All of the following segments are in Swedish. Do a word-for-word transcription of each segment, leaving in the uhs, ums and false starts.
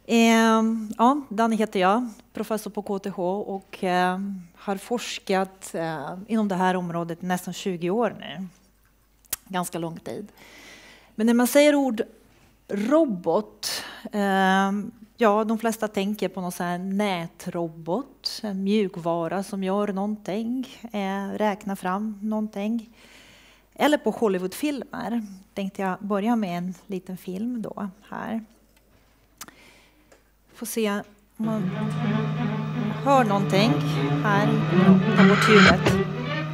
Eh, ja, Danny heter jag, professor på K T H och eh, har forskat eh, inom det här området i nästan tjugo år nu. Ganska lång tid. Men när man säger ord robot, eh, ja, de flesta tänker på någon sån här nätrobot, en mjukvara som gör någonting, eh, räknar fram någonting. Eller på Hollywoodfilmer. Tänkte jag börja med en liten film då här. Får se om man hör någonting här på vårt ljudet.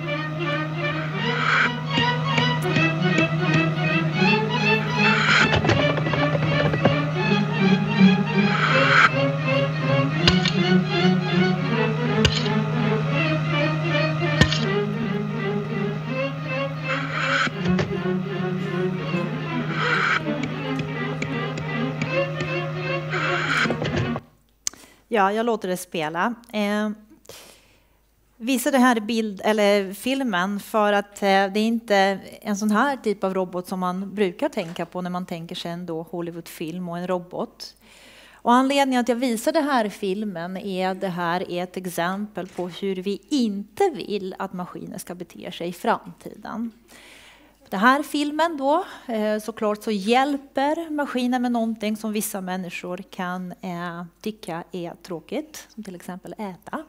Ja, jag låter det spela. Eh, visar det här bild eller filmen för att eh, det är inte en sån här typ av robot som man brukar tänka på när man tänker sig en då Hollywoodfilm och en robot. Och anledningen att jag visar det här filmen är att det här är ett exempel på hur vi inte vill att maskiner ska bete sig i framtiden. Den här filmen då, såklart så hjälper maskiner med någonting som vissa människor kan eh, tycka är tråkigt, som till exempel äta.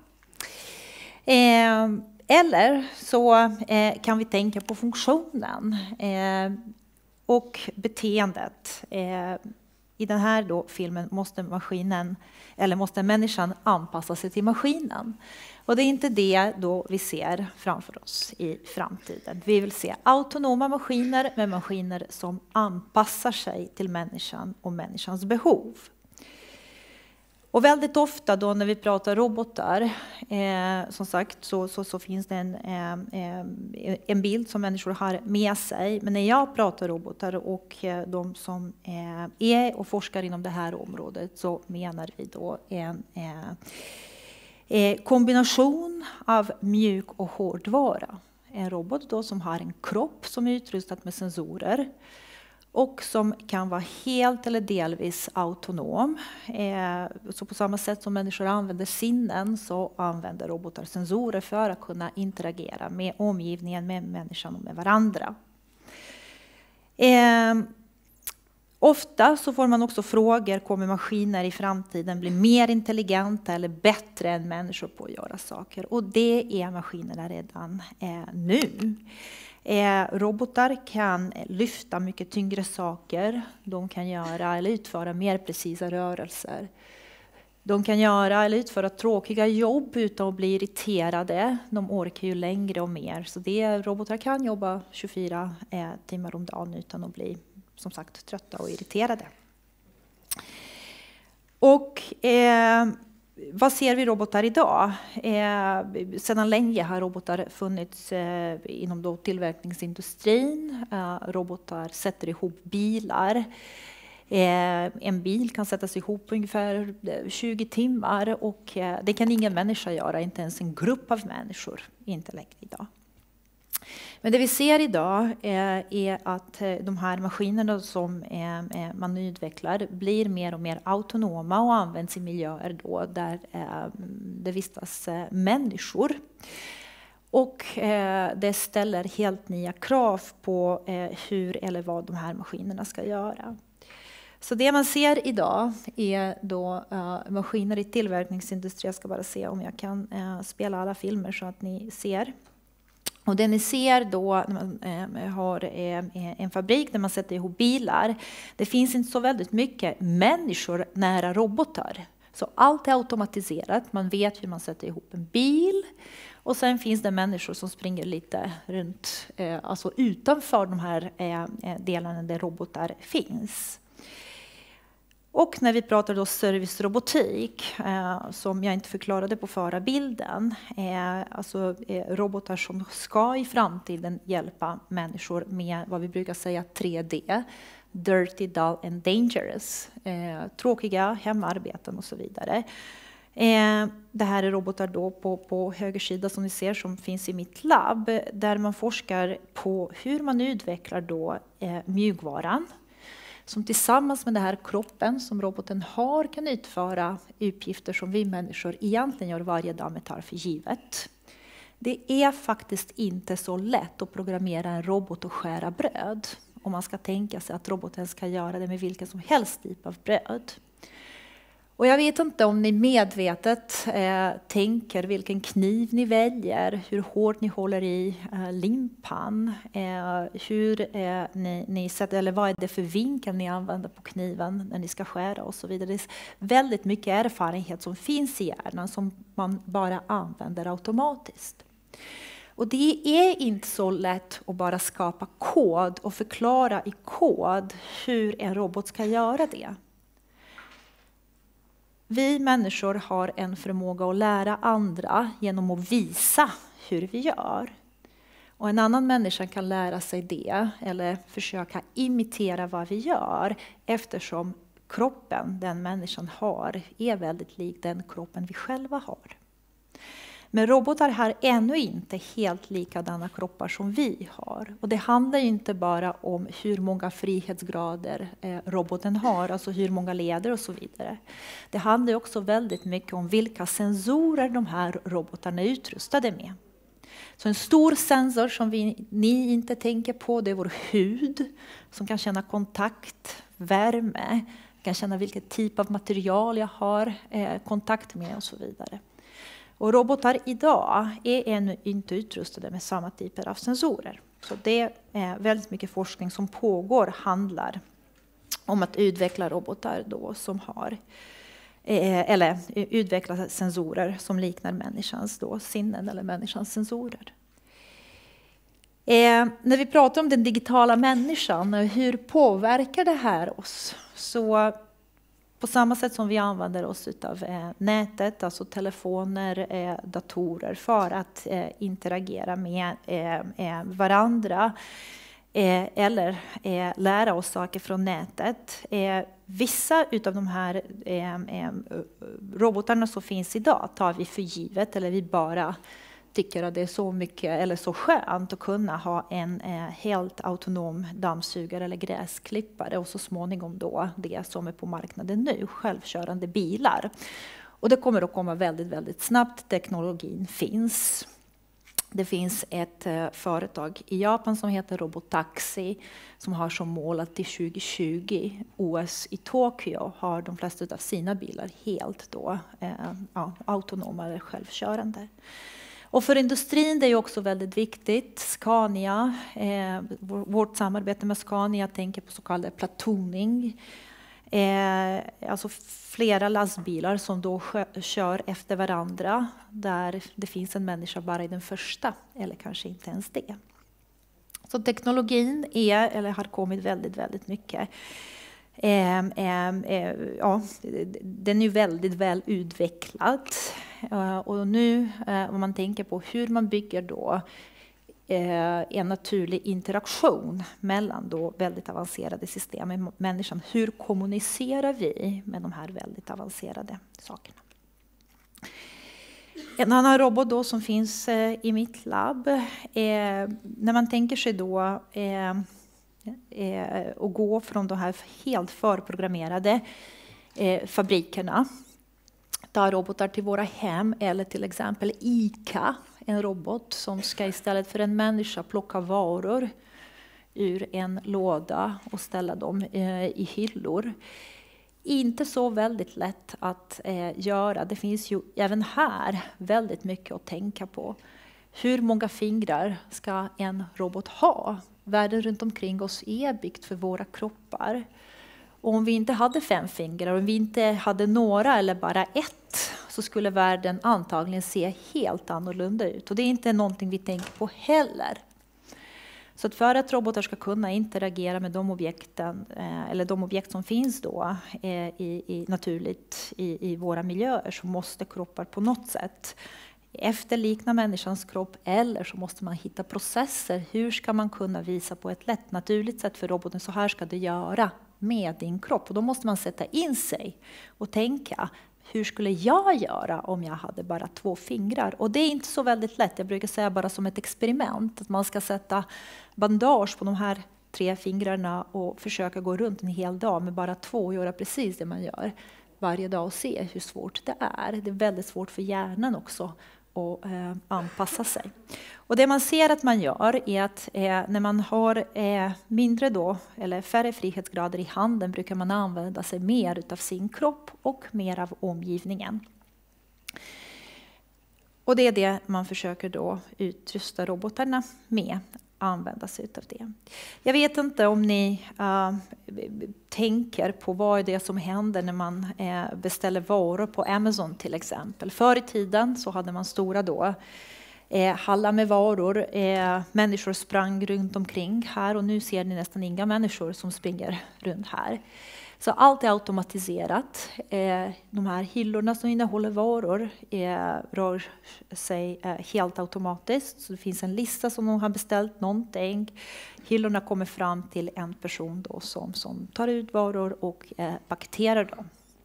Eh, eller så eh, kan vi tänka på funktionen eh, och beteendet. Eh, I den här då filmen måste maskinen, eller måste människan anpassa sig till maskinen. Och det är inte det då vi ser framför oss i framtiden. Vi vill se autonoma maskiner med maskiner som anpassar sig till människan och människans behov. Och väldigt ofta då när vi pratar robotar, eh, som sagt så, så, så finns det en, eh, en bild som människor har med sig. Men när jag pratar robotar och eh, de som eh, är och forskar inom det här området så menar vi då en eh, Eh, kombination av mjuk och hårdvara. En robot då som har en kropp som är utrustad med sensorer och som kan vara helt eller delvis autonom. Eh, så på samma sätt som människor använder sinnen så använder robotar sensorer för att kunna interagera med omgivningen, med människan och med varandra. Eh, Ofta så får man också frågor, kommer maskiner i framtiden bli mer intelligenta eller bättre än människor på att göra saker? Och det är maskinerna redan eh, nu. Eh, robotar kan lyfta mycket tyngre saker. De kan göra eller utföra mer precisa rörelser. De kan göra eller utföra tråkiga jobb utan att bli irriterade. De orkar ju längre och mer. Så det, robotar kan jobba tjugofyra eh, timmar om dagen utan att bli som sagt trötta och irriterade. Och eh, vad ser vi robotar idag? Eh, sedan länge har robotar funnits eh, inom då tillverkningsindustrin. Eh, robotar sätter ihop bilar. Eh, en bil kan sättas ihop på ungefär tjugo timmar och eh, det kan ingen människa göra, inte ens en grupp av människor, inte längre idag. Men det vi ser idag är att de här maskinerna som man utvecklar blir mer och mer autonoma och används i miljöer då där det vistas människor. Och det ställer helt nya krav på hur eller vad de här maskinerna ska göra. Så det man ser idag är då maskiner i tillverkningsindustrin. Jag ska bara se om jag kan spela alla filmer så att ni ser. Och det ni ser då när man eh, har eh, en fabrik där man sätter ihop bilar, det finns inte så väldigt mycket människor nära robotar. Så allt är automatiserat, man vet hur man sätter ihop en bil. Och sen finns det människor som springer lite runt, eh, alltså utanför de här eh, delarna där robotar finns. Och när vi pratar då servicerobotik, eh, som jag inte förklarade på förra bilden, eh, alltså eh, robotar som ska i framtiden hjälpa människor med vad vi brukar säga tre D, dirty, dull and dangerous, eh, tråkiga hemarbeten och så vidare. Eh, det här är robotar då på, på höger sida som ni ser som finns i mitt labb, där man forskar på hur man utvecklar då eh, mjukvaran. som tillsammans med den här kroppen som roboten har kan utföra uppgifter som vi människor egentligen gör varje dag med tar för givet. Det är faktiskt inte så lätt att programmera en robot och skära bröd. Om man ska tänka sig att roboten ska göra det med vilken som helst typ av bröd. Och jag vet inte om ni medvetet eh, tänker vilken kniv ni väljer, hur hårt ni håller i eh, limpan, eh, hur eh, ni, ni sätter, eller vad är det för vinkel ni använder på kniven när ni ska skära och så vidare. Det är väldigt mycket erfarenhet som finns i hjärnan som man bara använder automatiskt. Och det är inte så lätt att bara skapa kod och förklara i kod hur en robot ska göra det. Vi människor har en förmåga att lära andra genom att visa hur vi gör. Och en annan människa kan lära sig det eller försöka imitera vad vi gör eftersom kroppen den människan har är väldigt lik den kroppen vi själva har. Men robotar har ännu inte helt likadana kroppar som vi har. Och det handlar inte bara om hur många frihetsgrader eh, roboten har, alltså hur många leder och så vidare. Det handlar också väldigt mycket om vilka sensorer de här robotarna är utrustade med. Så en stor sensor som vi, ni inte tänker på, det är vår hud som kan känna kontakt, värme, kan känna vilken typ av material jag har eh, kontakt med och så vidare. Och robotar idag är ännu inte utrustade med samma typer av sensorer. Så det är väldigt mycket forskning som pågår handlar om att utveckla robotar då som har eh, eller utveckla sensorer som liknar människans då sinnen eller människans sensorer. Eh, när vi pratar om den digitala människan, hur påverkar det här oss? Så på samma sätt som vi använder oss av eh, nätet, alltså telefoner, eh, datorer för att eh, interagera med eh, varandra eh, eller eh, lära oss saker från nätet. Eh, vissa av de här eh, eh, robotarna som finns idag tar vi för givet eller vi bara tycker att det är så mycket eller så skönt att kunna ha en eh, helt autonom dammsugare eller gräsklippare och så småningom då det som är på marknaden nu, självkörande bilar. Och det kommer att komma väldigt, väldigt snabbt. Teknologin finns. Det finns ett eh, företag i Japan som heter Robotaxi som har som mål att till tjugo tjugo, O S i Tokyo, har de flesta av sina bilar helt då, eh, ja, autonoma eller självkörande. Och för industrin det är också väldigt viktigt. Scania, eh, vårt samarbete med Scania tänker på så kallad platooning. Eh, alltså flera lastbilar som då kör efter varandra där det finns en människa bara i den första eller kanske inte ens det. Så teknologin är, eller har kommit väldigt, väldigt mycket. Eh, eh, ja, den är väldigt väl utvecklad. Uh, och nu uh, om man tänker på hur man bygger då uh, en naturlig interaktion mellan då väldigt avancerade system med människan. Hur kommunicerar vi med de här väldigt avancerade sakerna? En annan robot då som finns uh, i mitt labb, uh, när man tänker sig då uh, uh, att gå från de här helt förprogrammerade uh, fabrikerna, ta robotar till våra hem eller till exempel ICA, en robot som ska istället för en människa plocka varor ur en låda och ställa dem i hyllor. Inte så väldigt lätt att göra. Det finns ju även här väldigt mycket att tänka på. Hur många fingrar ska en robot ha? Världen runt omkring oss är byggt för våra kroppar. Och om vi inte hade fem fingrar, om vi inte hade några eller bara ett, så skulle världen antagligen se helt annorlunda ut. Och det är inte någonting vi tänker på heller. Så att för att robotar ska kunna interagera med de objekten, eller de objekt som finns då i, i, naturligt i, i våra miljöer, så måste kroppar på något sätt efterlikna människans kropp, eller så måste man hitta processer. Hur ska man kunna visa på ett lätt naturligt sätt för roboten, så här ska du göra med din kropp. Och då måste man sätta in sig och tänka, hur skulle jag göra om jag hade bara två fingrar? Och det är inte så väldigt lätt. Jag brukar säga bara som ett experiment att man ska sätta bandage på de här tre fingrarna och försöka gå runt en hel dag med bara två och göra precis det man gör varje dag och se hur svårt det är. Det är väldigt svårt för hjärnan också att eh, anpassa sig. Och det man ser att man gör är att eh, när man har eh, mindre då, eller färre frihetsgrader i handen brukar man använda sig mer av sin kropp och mer av omgivningen. Och det är det man försöker då utrusta robotarna med, använda sig av det. Jag vet inte om ni uh, tänker på vad är det som händer när man uh, beställer varor på Amazon till exempel. Förr i tiden så hade man stora då uh, hallar med varor. Uh, människor sprang runt omkring här och nu ser ni nästan inga människor som springer runt här. Så allt är automatiserat. De här hyllorna som innehåller varor rör sig helt automatiskt. Så det finns en lista som de har beställt någonting. Hyllorna kommer fram till en person då som, som tar ut varor och paketerar dem.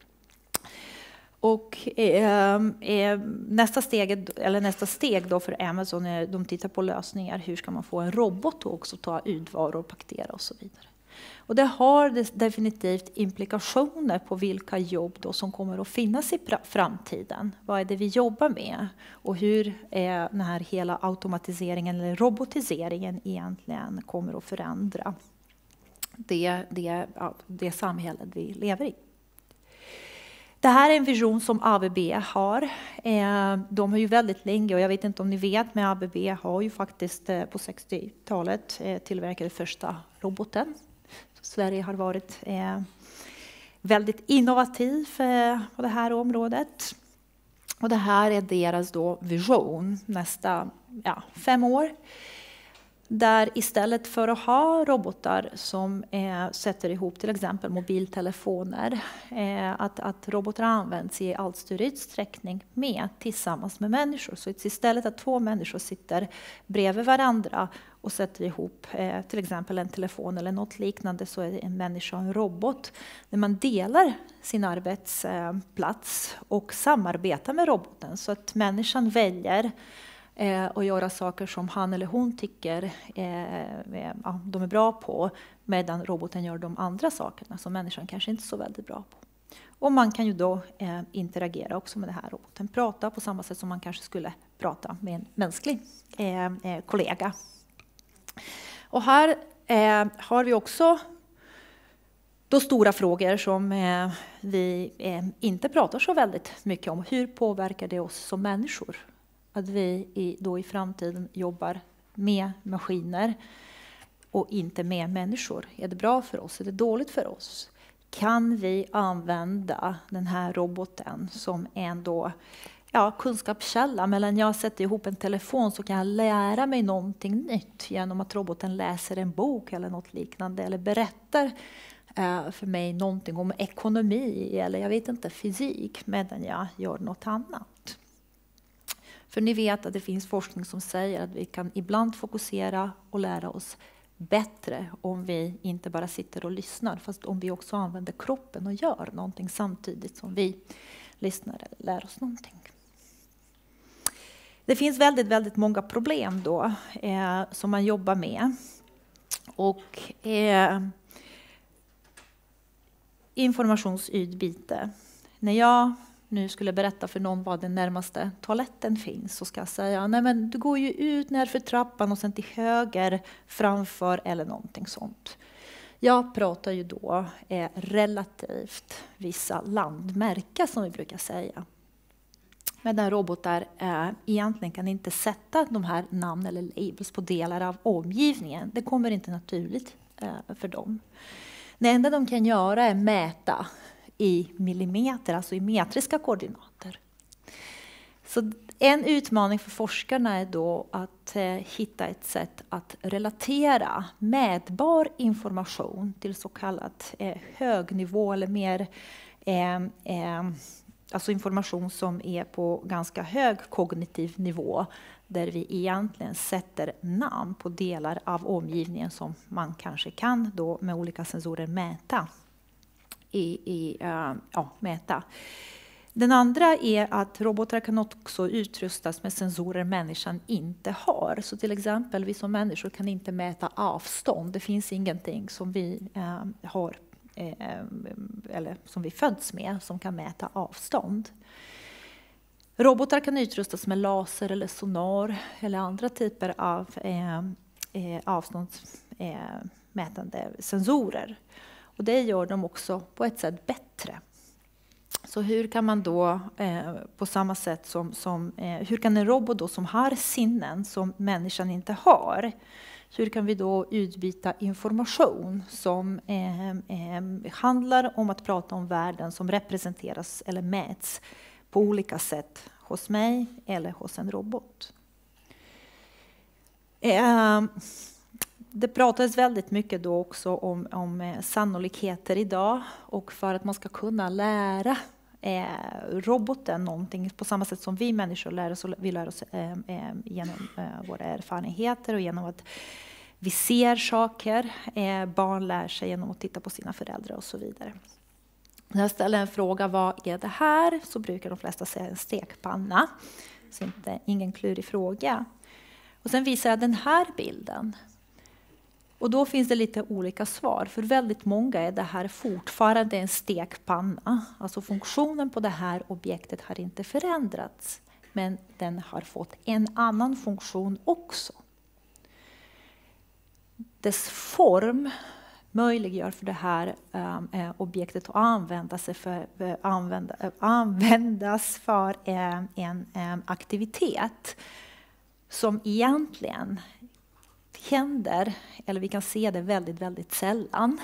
Och eh, eh, nästa, steg, eller nästa steg då för Amazon är de tittar på lösningar. Hur ska man få en robot att också ta ut varor och paketera och så vidare. Och det har definitivt implikationer på vilka jobb då som kommer att finnas i framtiden. Vad är det vi jobbar med? Och hur är den här hela automatiseringen eller robotiseringen egentligen kommer att förändra det, det, ja, det samhället vi lever i. Det här är en vision som A B B har. De har ju väldigt länge, och jag vet inte om ni vet, men A B B har ju faktiskt på sextiotalet tillverkat första roboten. Sverige har varit eh, väldigt innovativ eh, på det här området. Och det här är deras då vision nästa ja, fem år. Där istället för att ha robotar som eh, sätter ihop till exempel mobiltelefoner. Eh, att, att robotar används i allt större utsträckning med tillsammans med människor. Så istället att två människor sitter bredvid varandra och sätter ihop eh, till exempel en telefon eller något liknande, så är det en människa och en robot. När man delar sin arbetsplats och samarbetar med roboten så att människan väljer eh, att göra saker som han eller hon tycker eh, ja, de är bra på, medan roboten gör de andra sakerna som människan kanske inte är så väldigt bra på. Och man kan ju då eh, interagera också med den här roboten. Prata på samma sätt som man kanske skulle prata med en mänsklig eh, eh, kollega. Och här eh, har vi också då stora frågor som eh, vi eh, inte pratar så väldigt mycket om. Hur påverkar det oss som människor? Att vi i, då i framtiden jobbar med maskiner och inte med människor. Är det bra för oss? Är det dåligt för oss? Kan vi använda den här roboten som en då, ja, kunskapskälla? Mellan jag sätter ihop en telefon så kan jag lära mig någonting nytt genom att roboten läser en bok eller något liknande. Eller berättar eh, för mig någonting om ekonomi eller jag vet inte, fysik, medan jag gör något annat. För ni vet att det finns forskning som säger att vi kan ibland fokusera och lära oss bättre om vi inte bara sitter och lyssnar, fast om vi också använder kroppen och gör någonting samtidigt som vi lyssnar eller lär oss någonting. Det finns väldigt, väldigt många problem då eh, som man jobbar med. Och eh, informationsutbyte. När jag nu skulle berätta för någon var den närmaste toaletten finns, så ska jag säga, nej men du går ju ut nerför trappan och sen till höger framför eller någonting sånt. Jag pratar ju då eh, relativt vissa landmärken som vi brukar säga. Medan robotar eh, egentligen kan inte sätta de här namn eller labels på delar av omgivningen. Det kommer inte naturligt eh, för dem. Det enda de kan göra är mäta i millimeter, alltså i metriska koordinater. Så en utmaning för forskarna är då att eh, hitta ett sätt att relatera mätbar information till så kallat eh, högnivå eller mer eh, eh, alltså information som är på ganska hög kognitiv nivå, där vi egentligen sätter namn på delar av omgivningen som man kanske kan då med olika sensorer mäta. I, i, uh, ja, mäta. Den andra är att robotar kan också utrustas med sensorer människan inte har. Så till exempel vi som människor kan inte mäta avstånd. Det finns ingenting som vi eh, har eh, eller som vi föds med som kan mäta avstånd. Robotar kan utrustas med laser eller sonar eller andra typer av eh, eh, avståndsmätande eh, sensorer. Och det gör dem också på ett sätt bättre. Så hur kan man då eh, på samma sätt som, som eh, hur kan en robot då som har sinnen som människan inte har, hur kan vi då utbyta information som eh, eh, handlar om att prata om världen som representeras eller mäts på olika sätt hos mig eller hos en robot. Eh, Det pratades väldigt mycket då också om, om sannolikheter idag, och för att man ska kunna lära eh, roboten någonting på samma sätt som vi människor lär oss, vi lär oss eh, eh, genom eh, våra erfarenheter och genom att vi ser saker. Eh, barn lär sig genom att titta på sina föräldrar och så vidare. När jag ställer en fråga, vad är det här? Så brukar de flesta säga en stekpanna. Så inte ingen klurig fråga. Och sen visar jag den här bilden. Och då finns det lite olika svar. För väldigt många är det här fortfarande en stekpanna. Alltså funktionen på det här objektet har inte förändrats. Men den har fått en annan funktion också. Dess form möjliggör för det här äh, objektet att använda sig för, äh, använda, äh, användas för äh, en äh, aktivitet som egentligen händer, eller vi kan se det väldigt, väldigt sällan.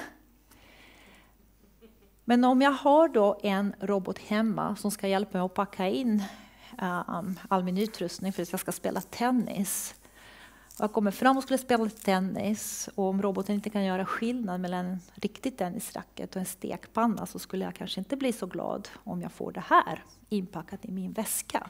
Men om jag har då en robot hemma som ska hjälpa mig att packa in um, all min utrustning för att jag ska spela tennis. Och jag kommer fram och skulle spela tennis, och om roboten inte kan göra skillnad mellan en riktig tennisracket och en stekpanna, så skulle jag kanske inte bli så glad om jag får det här inpackat i min väska.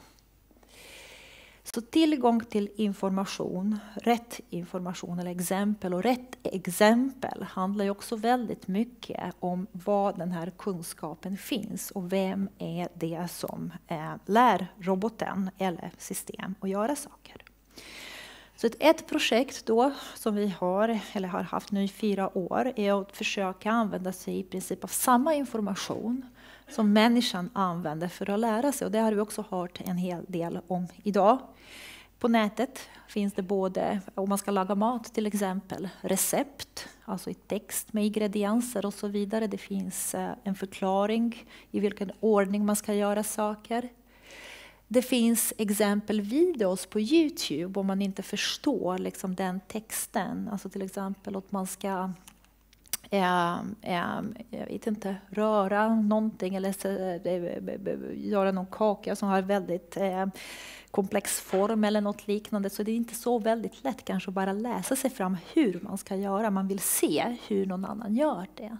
Så tillgång till information, rätt information eller exempel, och rätt exempel handlar ju också väldigt mycket om var den här kunskapen finns och vem är det som eh, lär roboten eller system att göra saker. Så ett, ett projekt då som vi har, eller har haft nu i fyra år, är att försöka använda sig i princip av samma information som människan använder för att lära sig. Och det har vi också hört en hel del om idag. På nätet finns det både, om man ska laga mat till exempel, recept, alltså i text med ingredienser och så vidare. Det finns en förklaring i vilken ordning man ska göra saker. Det finns exempelvideos på YouTube om man inte förstår liksom den texten. Alltså till exempel att man ska äh, äh, jag vet inte, röra någonting eller äh, göra någon kaka som har väldigt äh, komplex form eller något liknande. Så det är inte så väldigt lätt kanske att bara läsa sig fram hur man ska göra. Man vill se hur någon annan gör det.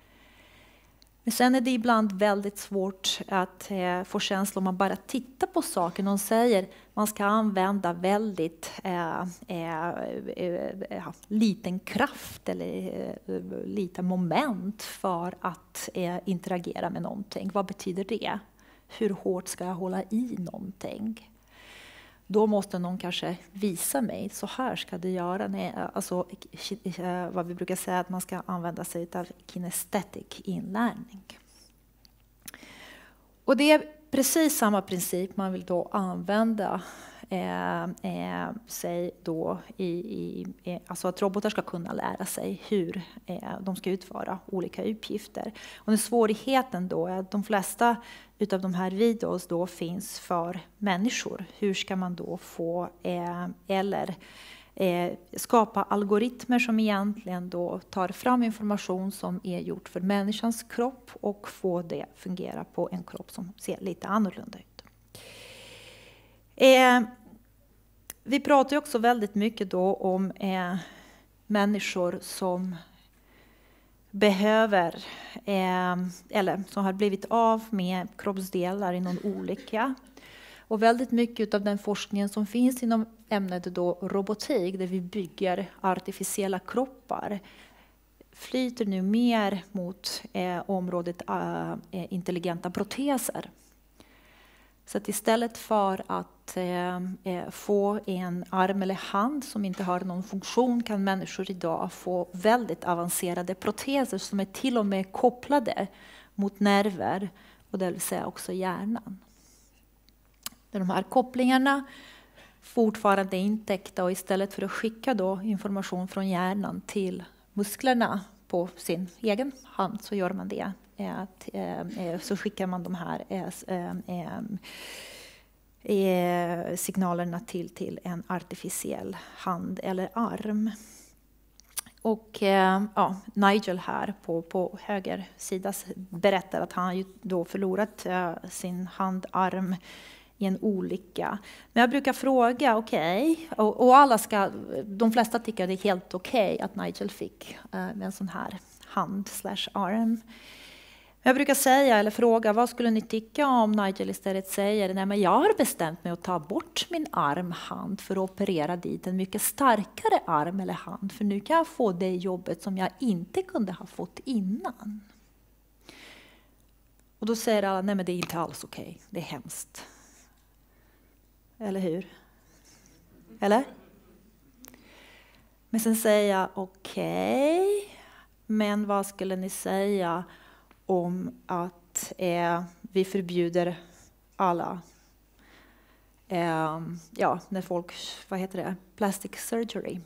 Men sen är det ibland väldigt svårt att eh, få känsla om man bara tittar på saker. Någon säger att man ska använda väldigt eh, eh, eh, liten kraft eller eh, liten moment för att eh, interagera med någonting. Vad betyder det? Hur hårt ska jag hålla i någonting? Då måste någon kanske visa mig, så här ska du göra. Nej, alltså, vad vi brukar säga att man ska använda sig av kinesthetic inlärning. Och det är precis samma princip man vill då använda eh, eh, sig då i, i, alltså att robotar ska kunna lära sig hur eh, de ska utföra olika uppgifter. Och den svårigheten då är att de flesta utav de här videos då finns för människor. Hur ska man då få eh, eller eh, skapa algoritmer som egentligen då tar fram information som är gjort för människans kropp och få det fungera på en kropp som ser lite annorlunda ut. Eh, vi pratar ju också väldigt mycket då om eh, människor som behöver eh, eller som har blivit av med kroppsdelar i någon olycka. Och väldigt mycket av den forskningen som finns inom ämnet då robotik, där vi bygger artificiella kroppar, flyter nu mer mot eh, området eh, intelligenta proteser. Så att istället för att eh, få en arm eller hand som inte har någon funktion kan människor idag få väldigt avancerade proteser som är till och med kopplade mot nerver och det vill säga också hjärnan. De här kopplingarna fortfarande är intäckta och istället för att skicka då information från hjärnan till musklerna på sin egen hand så gör man det. Att, eh, så skickar man de här eh, eh, signalerna till, till en artificiell hand eller arm. Och eh, ja, Nigel här på, på höger sida berättar att han ju då förlorat eh, sin handarm i en olycka. Men jag brukar fråga, okej, okay, och, och alla ska, de flesta tycker det är helt okej okay att Nigel fick eh, en sån här hand slash arm. Jag brukar säga eller fråga, vad skulle ni tycka om Nigel istället säger, nej men jag har bestämt mig att ta bort min arm, hand för att operera dit en mycket starkare arm eller hand. För nu kan jag få det jobbet som jag inte kunde ha fått innan. Och då säger alla, nej men det är inte alls okej, okay. Det är hemskt. Eller hur? Eller? Men sen säger jag, okej, okay, men vad skulle ni säga om att eh, vi förbjuder alla, eh, ja, när folk, vad heter det, plastic surgery.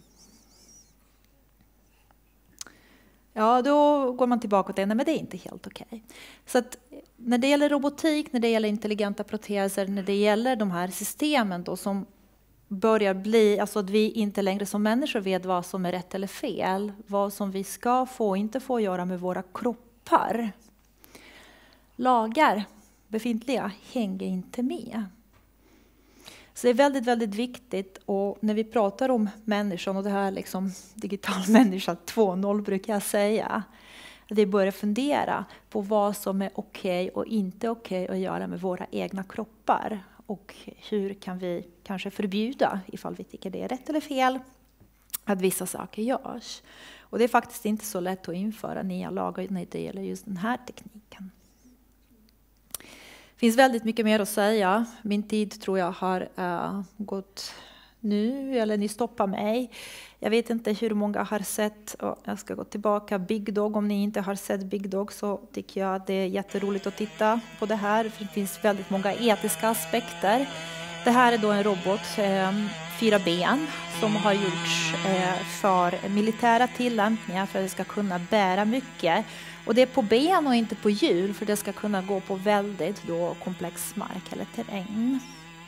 Ja, då går man tillbaka till det, nej men det är inte helt okej. Okay. Så att när det gäller robotik, när det gäller intelligenta proteser, när det gäller de här systemen då som börjar bli, alltså att vi inte längre som människor vet vad som är rätt eller fel, vad som vi ska få och inte få göra med våra kroppar. Lagar, befintliga, hänger inte med. Så det är väldigt, väldigt viktigt och när vi pratar om människan och det här liksom digital människa två punkt noll brukar jag säga. Att vi börjar fundera på vad som är okej och inte okej att göra med våra egna kroppar. Och hur kan vi kanske förbjuda, ifall vi tycker det är rätt eller fel, att vissa saker görs. Och det är faktiskt inte så lätt att införa nya lagar när det gäller just den här tekniken. Det finns väldigt mycket mer att säga. Min tid tror jag har uh, gått nu, eller ni stoppar mig. Jag vet inte hur många har sett, och jag ska gå tillbaka, Big Dog. Om ni inte har sett Big Dog så tycker jag att det är jätteroligt att titta på det här. För det finns väldigt många etiska aspekter. Det här är då en robot, eh, fyra ben, som har gjorts eh, för militära tillämpningar för att det ska kunna bära mycket. Och det är på ben och inte på hjul för det ska kunna gå på väldigt då komplex mark eller terräng.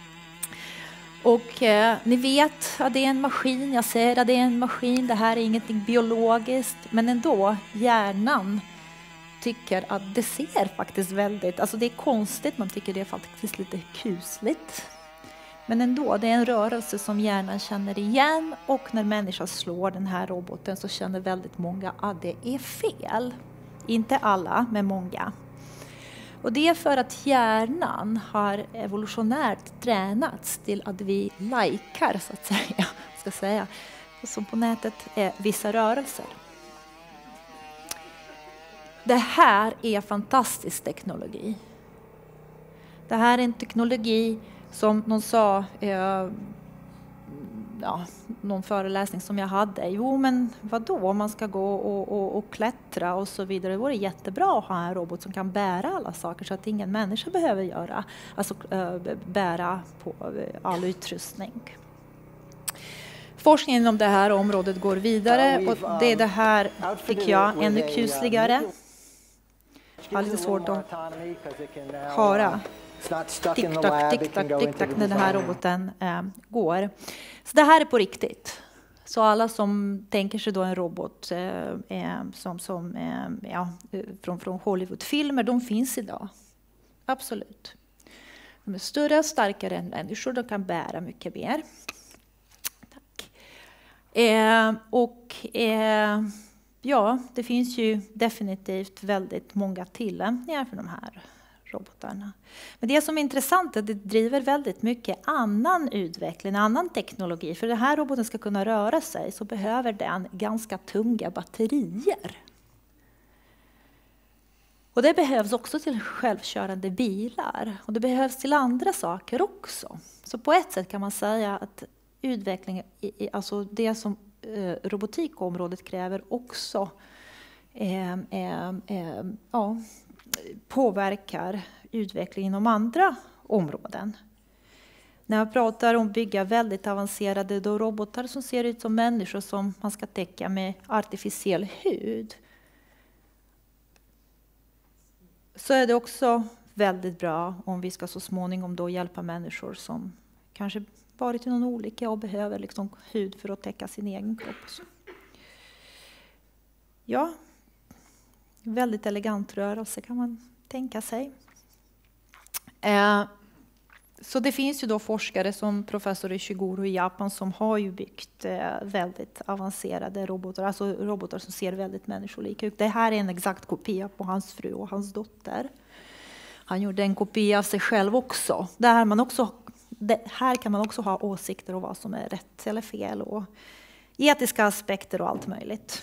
Och eh, ni vet att det är en maskin, jag säger att det är en maskin, det här är ingenting biologiskt. Men ändå, hjärnan tycker att det ser faktiskt väldigt, alltså det är konstigt, man tycker det är faktiskt lite kusligt. Men ändå, det är en rörelse som hjärnan känner igen och när människan slår den här roboten så känner väldigt många att det är fel. Inte alla, men många. Och det är för att hjärnan har evolutionärt tränats till att vi likar, så att säga, ska säga, som på nätet är vissa rörelser. Det här är fantastisk teknologi. Det här är en teknologi som någon sa, eh, ja, någon föreläsning som jag hade. Jo, men vadå, om man ska gå och, och, och klättra och så vidare. Det vore jättebra att ha en robot som kan bära alla saker så att ingen människa behöver göra, alltså äh, bära på all utrustning. Forskningen inom det här området går vidare och det är det här, tycker jag, ännu kusligare. Jag har lite svårt att höra. Tick-tack, tick-tack, tick-tack när den här roboten äh, går. Så det här är på riktigt. Så alla som tänker sig då en robot äh, som, som, äh, ja, från, från Hollywoodfilmer, de finns idag. Absolut. De är större och starkare än människor, de kan bära mycket mer. Tack. Äh, och äh, ja, det finns ju definitivt väldigt många tillämpningar för de här robotarna. Men det som är intressant är att det driver väldigt mycket annan utveckling, annan teknologi. För den här roboten ska kunna röra sig så behöver den ganska tunga batterier. Och det behövs också till självkörande bilar. Och det behövs till andra saker också. Så på ett sätt kan man säga att utveckling, alltså det som eh, robotikområdet kräver också eh, eh, eh, ja, påverkar utveckling inom andra områden. När man pratar om att bygga väldigt avancerade då robotar som ser ut som människor som man ska täcka med artificiell hud, så är det också väldigt bra om vi ska så småningom då hjälpa människor som kanske varit i någon olycka och behöver liksom hud för att täcka sin egen kropp. Ja, väldigt elegant rörelse kan man tänka sig. Eh, så det finns ju då forskare som professor Ishiguro i Japan som har ju byggt eh, väldigt avancerade robotar, alltså robotar som ser väldigt människolika ut. Det här är en exakt kopia på hans fru och hans dotter. Han gjorde en kopia av sig själv också. Där man också det, här kan man också ha åsikter om vad som är rätt eller fel och etiska aspekter och allt möjligt.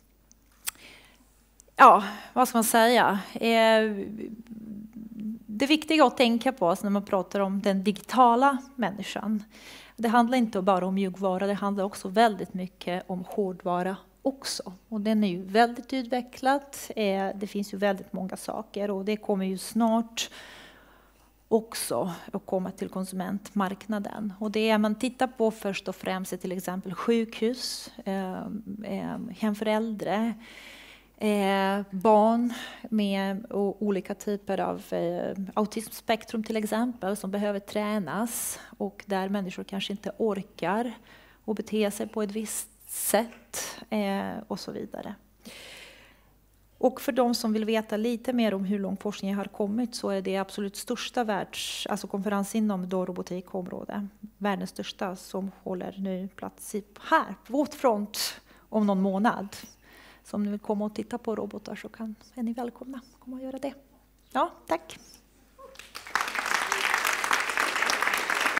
Ja, vad ska man säga? Eh, det viktiga att tänka på när man pratar om den digitala människan. Det handlar inte bara om mjukvara, det handlar också väldigt mycket om hårdvara också. Och den är ju väldigt utvecklad. Eh, det finns ju väldigt många saker och det kommer ju snart också att komma till konsumentmarknaden. Och det man tittar på först och främst är till exempel sjukhus, eh, eh, hem för äldre, eh, barn med o- olika typer av eh, autismspektrum till exempel som behöver tränas och där människor kanske inte orkar och bete sig på ett visst sätt eh, och så vidare. Och för de som vill veta lite mer om hur långt forskningen har kommit så är det absolut största världs, alltså konferens inom då robotikområde, världens största som håller nu plats i, här på vårt front om någon månad. Så om ni vill komma och titta på robotar så kan, är ni välkomna att komma och göra det. Ja, tack.